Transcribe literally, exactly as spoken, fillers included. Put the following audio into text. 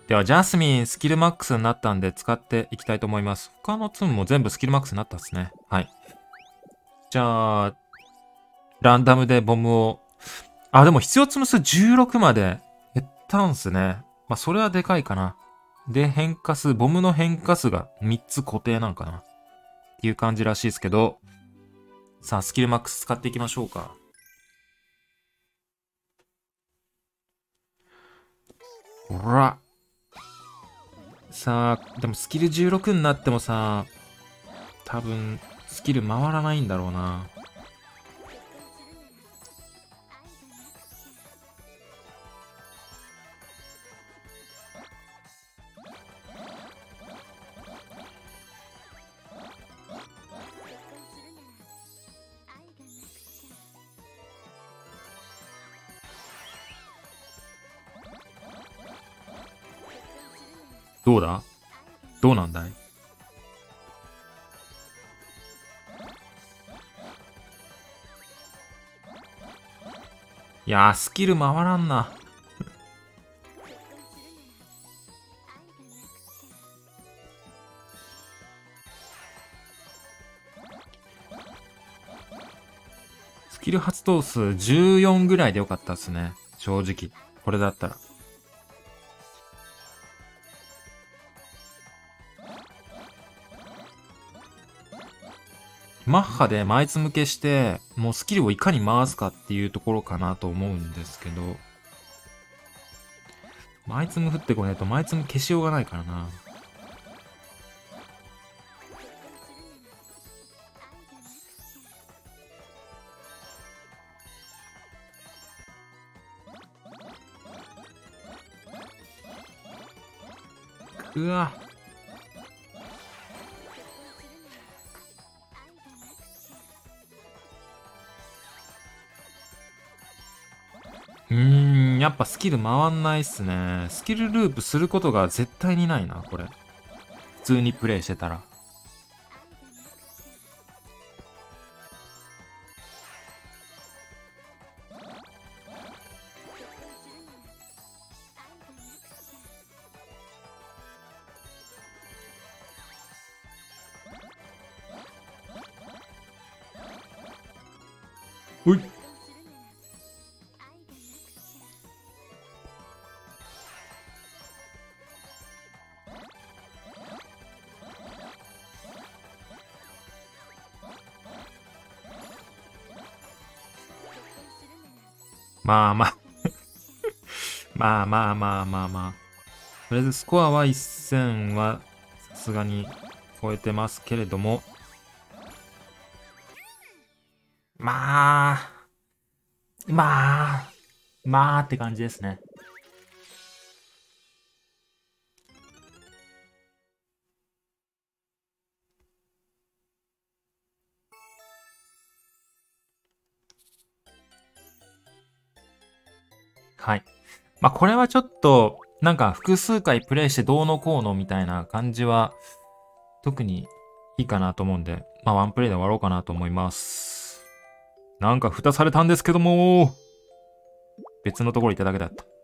では、ジャスミン、スキルマックスになったんで使っていきたいと思います。他のツンも全部スキルマックスになったっすね。はい。じゃあ、ランダムでボムを、あ、でも必要積む数じゅうろくまで減ったんすね。まあ、それはでかいかな。で、変化数、ボムの変化数がみっつ固定なんかな。っていう感じらしいですけど、さあ、スキルマックス使っていきましょうか。ほら。さあ、でもスキルじゅうろくになってもさ、多分、スキル回らないんだろうな。どうだどうなんだい？いやー、スキル回らんな。スキル発動数じゅうよんぐらいでよかったっすね。正直。これだったら。マッハで前積むけして、もうスキルをいかに回すかっていうところかなと思うんですけど、前積む降ってこねえと前積む消しようがないからな。うわ。うーん、やっぱスキル回んないっすね。スキルループすることが絶対にないな、これ。普通にプレイしてたら。ほい。まあまあまあまあまあまあまあ。とりあえずスコアはせんはさすがに超えてますけれども。まあ、まあ、まあって感じですね。はい。まあこれはちょっと、なんか複数回プレイしてどうのこうのみたいな感じは、特にいいかなと思うんで、まあワンプレイで終わろうかなと思います。なんか蓋されたんですけども、別のところいただけだった。